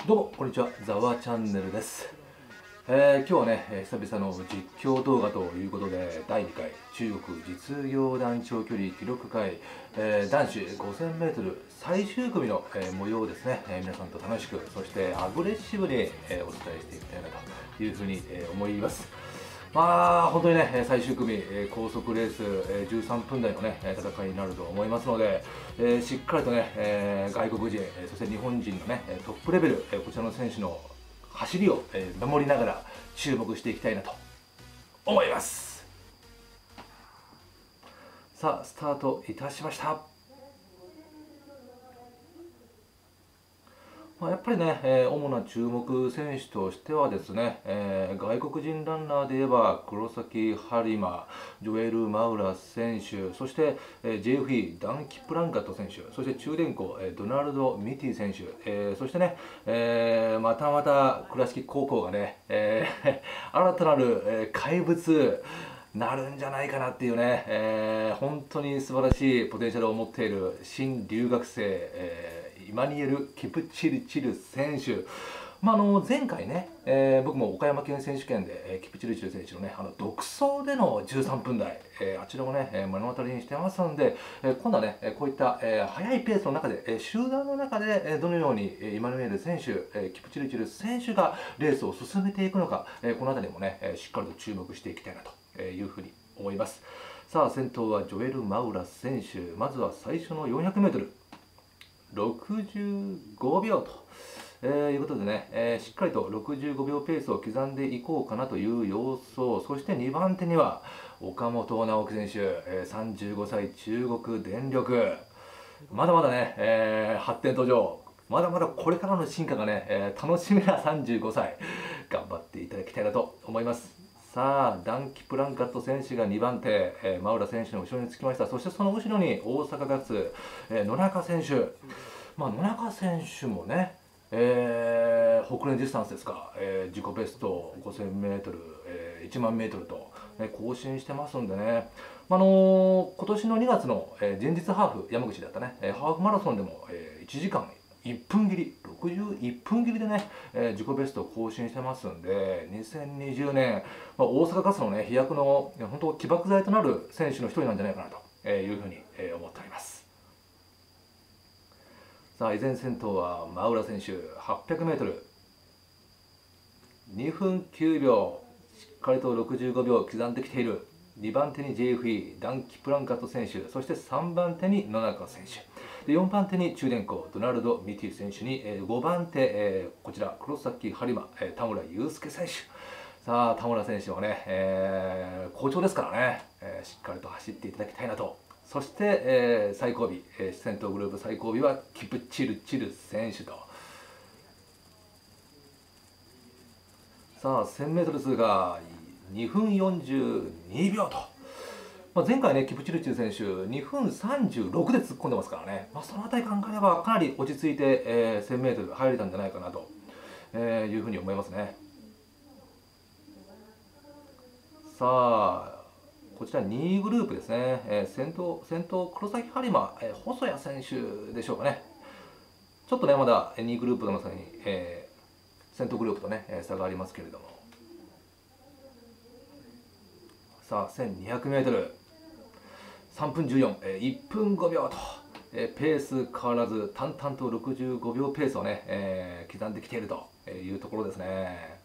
どうもこんにちは、ザワチャンネルです。今日はね、久々の実況動画ということで第2回中国実業団長距離記録会、男子 5000m 最終組の、模様をですね、皆さんと楽しく、そしてアグレッシブに、お伝えしていきたいなというふうに、思います。本当にね、最終組、高速レース、13分台のね、戦いになると思いますので、しっかりとね、外国人、そして日本人のね、トップレベル、こちらの選手の走りを、守りながら注目していきたいなと思います。さあ、スタートいたしました。やっぱりね、主な注目選手としてはですね、外国人ランナーで言えば黒崎播磨、ジョエル・マウラ選手、そして、JFE ダン・キプランガット選手、そして中電工、ドナルド・ミティ選手、そしてね、またまた倉敷高校がね、新たなる、怪物なるんじゃないかなっていうね、本当に素晴らしいポテンシャルを持っている新留学生、イマニエル・キプチルチル選手、前回ね、僕も岡山県選手権で、キプチルチル選手のね、独走での13分台、あちらをね、目の当たりにしてますので、今度はね、こういった、速いペースの中で、集団の中で、どのように、イマニエル選手、キプチルチル選手がレースを進めていくのか、この辺りもね、しっかりと注目していきたいなというふうに思います。さあ、先頭はジョエル・マウラ選手、まずは最初の 400m。65秒と、いうことでね、しっかりと65秒ペースを刻んでいこうかなという様相。そして2番手には岡本直樹選手、35歳中国電力、まだまだね、発展途上、まだまだこれからの進化がね、楽しみな35歳、頑張っていただきたいなと思います。さあ、ダン・キプランカット選手が2番手、マウラ選手の後ろにつきました。そしてその後ろに大阪ガッツ、野中選手、野中選手もね、北連ディスタンスですか、自己ベスト 5000m、1万 m と、更新してますんでね、今年の2月の、前日ハーフ、山口だったね、ハーフマラソンでも、1時間1分切り、61分切りでね、自己ベストを更新してますんで、2020年、大阪ガスのね、飛躍の本当起爆剤となる選手の一人なんじゃないかなというふうに思っております。さあ、依然先頭はマウラ選手、800m、2分9秒、しっかりと65秒刻んできている。2番手に JFE ダン・キプランカット選手、そして3番手に野中選手で、4番手に中電工ドナルド・ミティ選手に、5番手、こちら黒崎播磨、田村祐介選手。さあ、田村選手はね、好調ですからね、しっかりと走っていただきたいなと。そして、最後尾、先頭グループ最後尾はキプチルチル選手と。さあ、1000m 通過2分42秒と、前回ね、キプチルチル選手2分36で突っ込んでますからね、その辺り考えればかなり落ち着いて、1000m 入れたんじゃないかなと、いうふうに思いますね。さあ、こちら2位グループですね、先頭黒崎播磨、細谷選手でしょうかね。ちょっとね、まだ2位グループの中に、先頭グループとね、差がありますけれども。さあ、1200m、3分14、1分5秒と、ペース変わらず淡々と65秒ペースをね、刻んできているというところですね。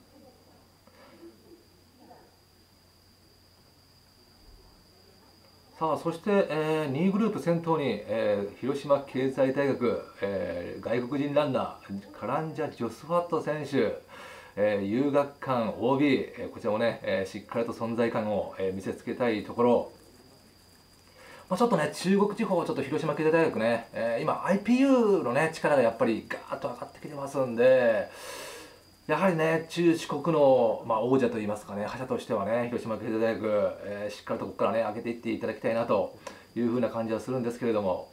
さあ、そして、2位グループ先頭に、広島経済大学、外国人ランナーカランジャ・ジョスファット選手、遊学館 OB、こちらもね、しっかりと存在感を、見せつけたいところ。ちょっとね、中国地方、ちょっと広島経済大学ね、今 IPU のね、力がやっぱりガーッと上がってきてますんで、やはりね、中四国の、王者といいますかね、覇者としてはね、広島経済大学、しっかりとここからね、上げていっていただきたいなというふうな感じはするんですけれども。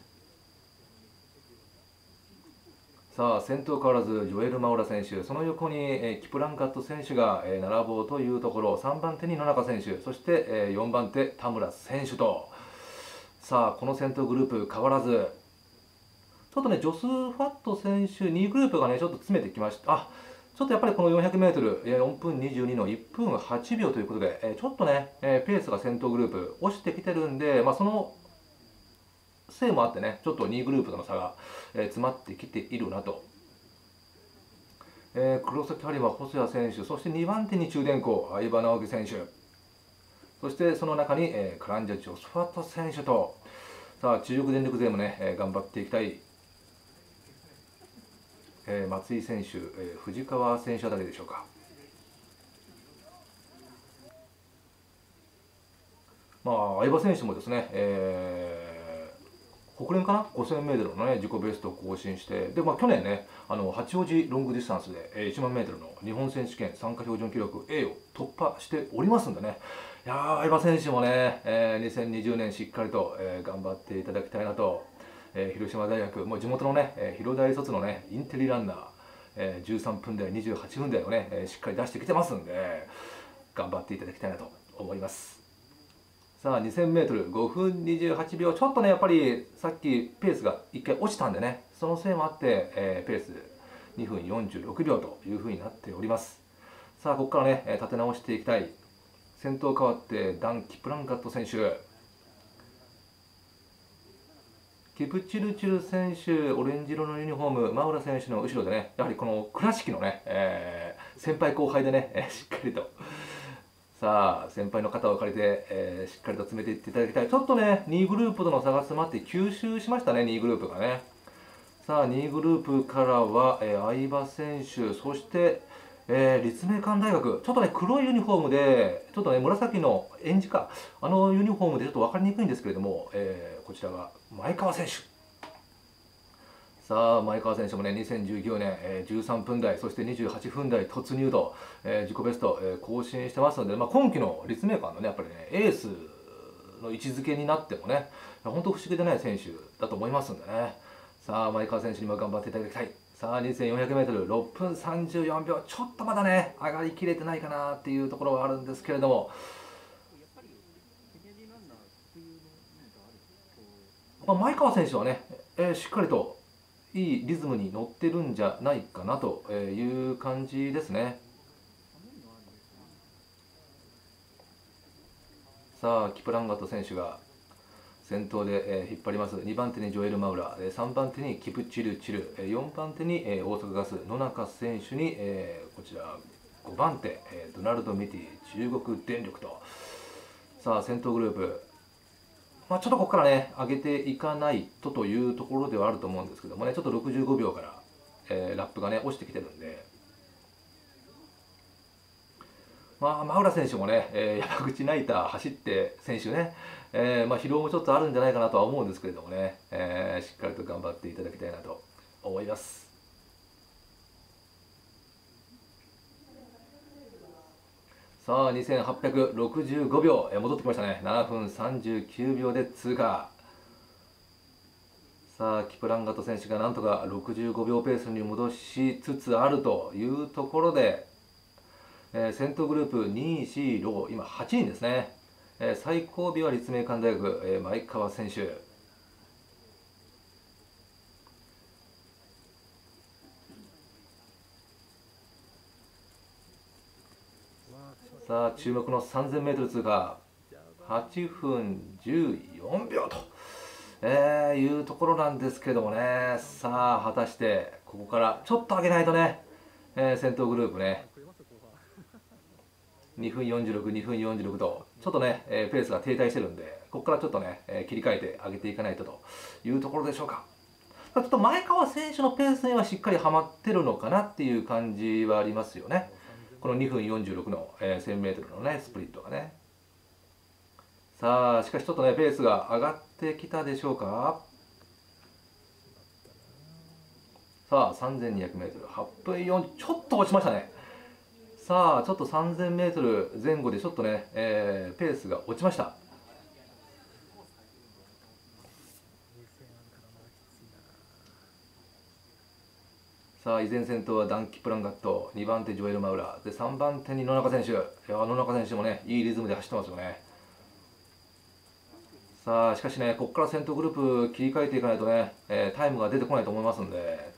さあ、先頭変わらずジョエル・マウラ選手、その横に、キプランカット選手が、並ぼうというところ、3番手に野中選手、そして、4番手田村選手と。さあ、この先頭グループ変わらず、 ちょっとね、ジョス・ファット選手、2位グループがね、ちょっと詰めてきました。ちょっとやっぱりこの 400m、4分22の1分8秒ということで、ちょっとね、ペースが先頭グループ落ちてきてるんで、そのせいもあってね、ちょっと2位グループとの差が、詰まってきているなと。黒崎播磨、細谷選手、そして2番手に中電工、相葉直樹選手、そしてその中に、カランジャ・ジョスファット選手と、さあ、中国電力勢もね、頑張っていきたい、松井選手、藤川選手あたりでしょうか。相葉選手もですね、国連かな 5000m の、ね、自己ベストを更新して、で、去年ね、八王子ロングディスタンスで、1万 m の日本選手権参加標準記録 A を突破しておりますんでね、いやー、相葉選手もね、2020年しっかりと、頑張っていただきたいなと、広島大学、もう地元のね、広大卒のね、インテリランナー、13分台、28分台をね、しっかり出してきてますんで、頑張っていただきたいなと思います。さあ 2000m、5分28秒、ちょっとね、やっぱりさっきペースが1回落ちたんでね、そのせいもあって、ペース2分46秒というふうになっております。さあ、ここからね、立て直していきたい。先頭変わってダン・キプランガット選手。キプチルチル選手、オレンジ色のユニフォーム、マウラ選手の後ろでね、やはりこの倉敷のね、先輩後輩でね、しっかりと。さあ、先輩の肩を借りて、しっかりと詰めていっていただきたい。ちょっとね、2位グループとの差が詰まって吸収しましたね、2位グループがね。さあ、2位グループからは、相葉選手、そして、立命館大学、ちょっとね、黒いユニフォームで、ちょっとね、紫のエンジか、あのユニフォームでちょっと分かりにくいんですけれども、こちらが前川選手。さあ、前川選手もね、2019年、13分台、そして28分台突入と、自己ベスト、更新してますので、今季の立命館のね、やっぱりね、エースの位置づけになってもね、本当不思議でない選手だと思いますんでね。さあ、前川選手にも頑張っていただきたい。さあ、2400m、6分34秒、ちょっとまだね、上がりきれてないかなっていうところはあるんですけれども、前川選手はね、しっかりといいリズムに乗ってるんじゃないかなという感じですね。さあ、キプランガット選手が先頭で引っ張ります。2番手にジョエル・マウラ、3番手にキプチルチル、4番手に大阪ガス、野中選手にこちら5番手、ドナルド・ミティ、中国電力と。さあ、先頭グループ、ちょっとここからね、上げていかないというところではあると思うんですけどもね、ちょっと65秒から、ラップがね、落ちてきてるんで、マウラ選手もね、山口ナイター走って選手ね、疲労もちょっとあるんじゃないかなとは思うんですけれどもね、しっかりと頑張っていただきたいなと思います。さあ、2865秒、戻ってきましたね。7分39秒で通過。さあ、キプランガト選手がなんとか65秒ペースに戻しつつあるというところで、先頭グループ2、4、6、今8人ですね。最後尾は立命館大学、前川選手。さあ、注目の 3000m 通過。8分14秒と、いうところなんですけどもね。さあ、果たしてここからちょっと上げないとね、先頭グループね、2分46、2分46と、ちょっとね、ペースが停滞してるんで、ここからちょっとね、切り替えて上げていかないとというところでしょうか。ちょっと前川選手のペースにはしっかりはまってるのかなっていう感じはありますよね。この2分46の、1000m のね、スプリットがね。さあ、しかしちょっとね、ペースが上がってきたでしょうか。さあ、3200m、8分4、ちょっと落ちましたね。さあ、ちょっと 3000m 前後でちょっとね、ペースが落ちました。さあ、依然先頭はダン・キプランガット、2番手ジョエル・マウラで3番手に野中選手。いや、野中選手もね、いいリズムで走ってますよね。 さあしかしね、ここから先頭グループ切り替えていかないとね、タイムが出てこないと思いますんで、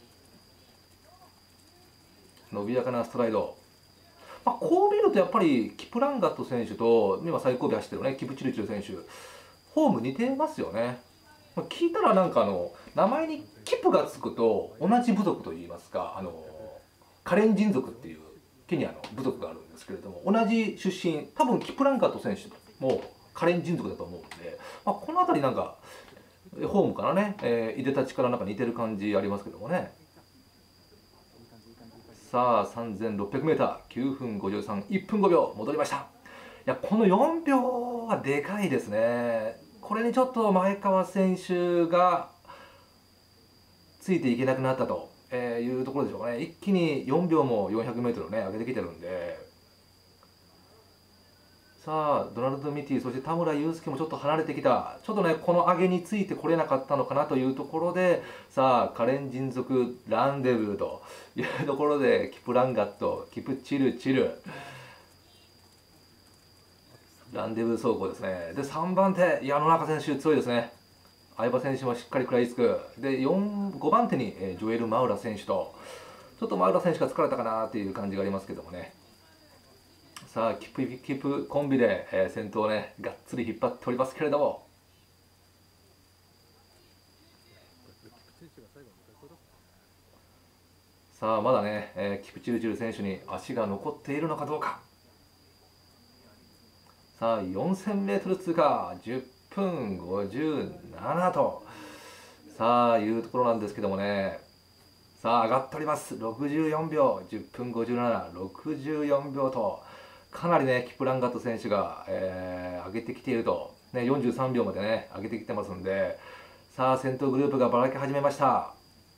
伸びやかなストライド。こう見るとやっぱりキプランガット選手と今最後尾走ってるねキプチルチル選手、フォーム似てますよね。聞いたらなんか名前にキプがつくと同じ部族といいますか、カレン人族っていうケニアの部族があるんですけれども、同じ出身、多分キプランガット選手もカレン人族だと思うんで、この辺りなんかフォームからね、いでたちからなんか似てる感じありますけどもね。さあ 3600m9 分53、1分5秒戻りました。いや、この4秒はでかいですね。これにちょっと前川選手がついていけなくなったというところでしょうかね。一気に4秒も 400m ね上げてきてるんで、さあドナルド・ミティ、そして田村友佑もちょっと離れてきた。ちょっとねこの上げについてこれなかったのかなというところで、さあカレン人族ランデブーというところでキプランガット、キプチルチルランデブー走行ですね。で3番手、野中選手強いですね。相葉選手もしっかり食らいつく。で5番手にジョエル・マウラ選手と、ちょっとマウラ選手が疲れたかなっていう感じがありますけどもね。さあキプコンビで、先頭をねがっつり引っ張っておりますけれども、さあまだね、キプチルチル選手に足が残っているのかどうか。さあ 4000m 通過10分57とさあいうところなんですけどもね。さあ上がっております。64秒、10分57、64秒とかなりねキプランガット選手が、上げてきていると、ね、43秒までね上げてきてますんで、さあ先頭グループがばらけ始めました。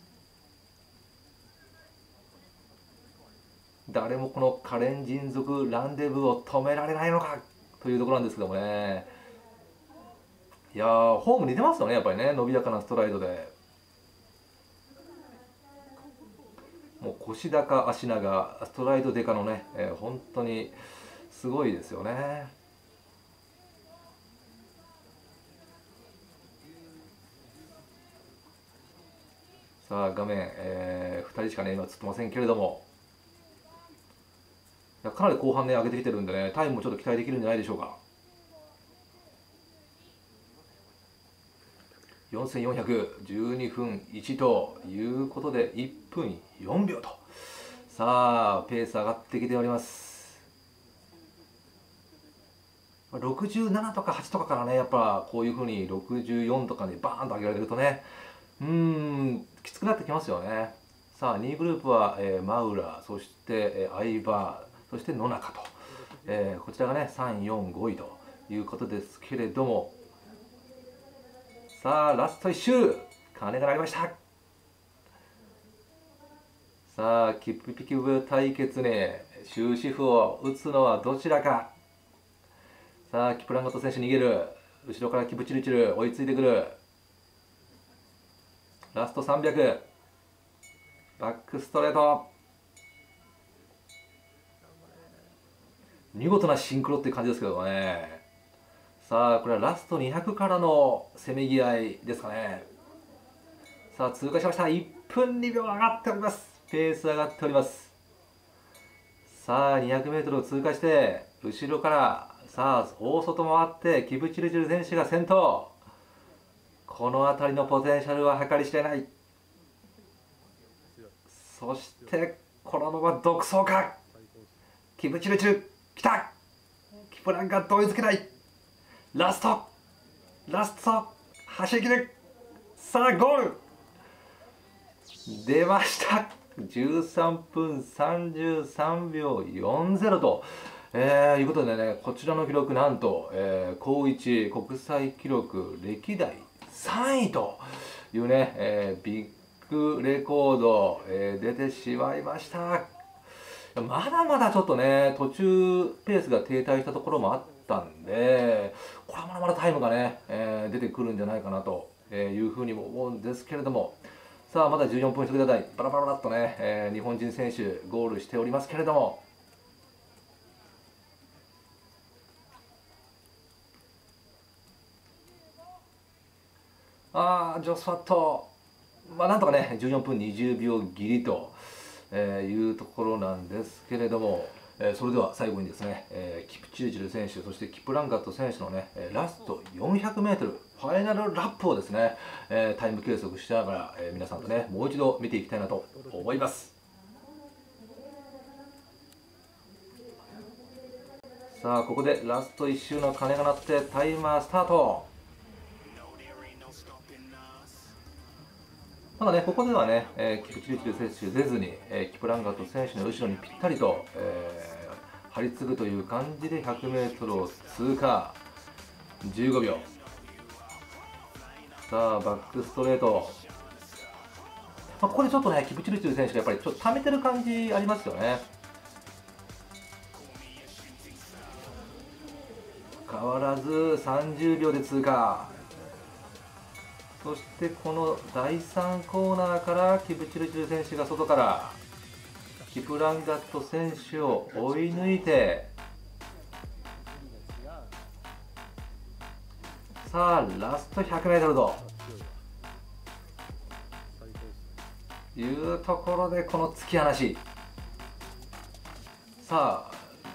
誰もこのカレン人族ランデブーを止められないのかというところなんですけどもね。いやー、フォーム似てますよね、やっぱりね、伸びやかなストライドで。もう腰高足長ストライドデカのね、本当にすごいですよね。さあ画面、2人しかね今映ってませんけれども、いやかなり後半ね上げてきてるんでね、タイムもちょっと期待できるんじゃないでしょうか。4412分1ということで1分4秒と、さあペース上がってきております。67とか8とかからね、やっぱこういうふうに64とかにバーンと上げられるとね、きつくなってきますよね。さあ2位グループは、マウラ、そして、相葉、そして野中と、こちらがね3、4、5位ということですけれども、さあラスト1周、鐘が鳴りました。さあキップピキブ対決ね、終止符を打つのはどちらか。さあキプランガト選手逃げる、後ろからキプチルチル追いついてくる。ラスト300、バックストレート、見事なシンクロっていう感じですけどね。さあこれはラスト200からのせめぎ合いですかね。さあ通過しました。1分2秒上がっております。ペース上がっております。さあ 200m を通過して後ろからさあ大外回ってキプチルチル選手が先頭。この辺りのポテンシャルは計り知れない。そしてこのまま独走か。キプチルチル来た。キプランガット追いつけない。ラスト走り切る。さあゴール出ました。13分33秒40と、いうことでね、こちらの記録なんと、高一国際記録歴代3位というね、ビッグレコード、出てしまいました。まだまだちょっとね途中ペースが停滞したところもあったんで、これはまだまだタイムがね、出てくるんじゃないかなというふうにも思うんですけれども、さあまだ14分一桁台バラバラバラっとね、日本人選手ゴールしておりますけれども、 ジョスファット、なんとかね14分20秒切りというところなんですけれども、それでは最後にですね、キプチルチル選手、そしてキプランガット選手のねラスト 400m ファイナルラップをですね、タイム計測しながら、皆さんとねもう一度見ていきたいなと思います。さあここでラスト1周の鐘が鳴ってタイマースタート。ただね、ここではね、キプチルチル選手出ずに、キプランガット選手の後ろにぴったりと、張り継ぐという感じで 100m を通過。15秒。さあバックストレート。ここでちょっとねキプチルチル選手がやっぱりちょっと溜めてる感じありますよね。変わらず30秒で通過。そしてこの第3コーナーからキプチルチル選手が外からキプランガット選手を追い抜いて、さあラスト 100m というところでこの突き放し。さあ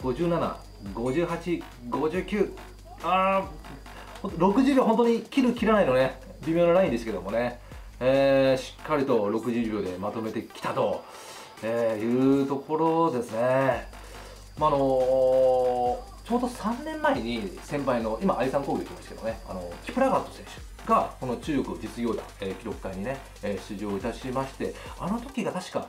57、58、59、60秒本当に切らないのね微妙なラインですけどもね、しっかりと60秒でまとめてきたと、いうところですね。ちょうど3年前に先輩の今愛さん工業言ってますけどね、キプラガット選手がこの中国実業団、記録会にね、出場いたしまして、あの時が確か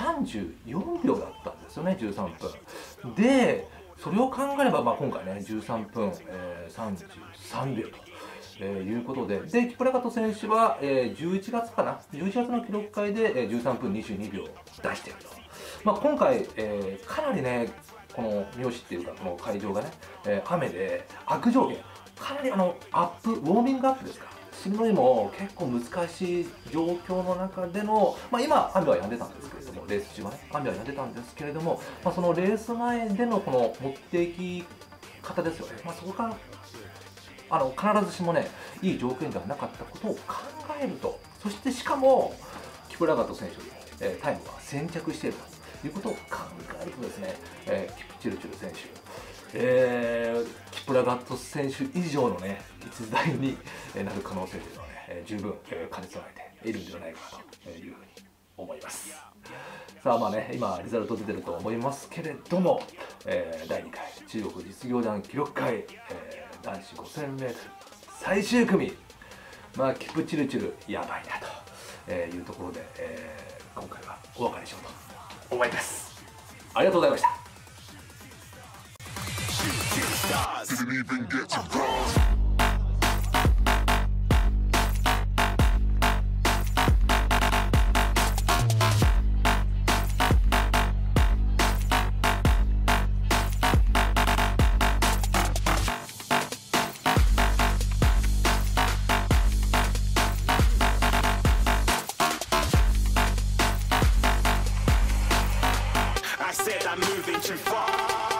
34秒だったんですよね、13分で。それを考えれば、今回ね13分、33秒ということで、キプラガット選手は、11月かな、11月の記録会で、13分22秒出していると。今回、かなりね、この三好っていうか、この会場がね、雨で悪条件、かなりウォーミングアップですか、するのにも結構難しい状況の中での、今、雨は止んでたんですけれども、レース中はね、雨は止んでたんですけれども、そのレース前でのこの持っていき方ですよね、そこが必ずしもねいい条件ではなかったことを考えると、そしてしかもキプラガット選手のタイムは先着しているということを考えるとですね、キプチルチル選手、キプラガット選手以上のね逸材になる可能性というのはね、十分兼ね備えているんではないかなというふうに思います。さあ今リザルト出てると思いますけれども、第2回中国実業団記録会、男子 5000m 最終組、キプチルチルやばいなというところで、今回はお別れしようと思います。ありがとうございました。 I'm moving too far.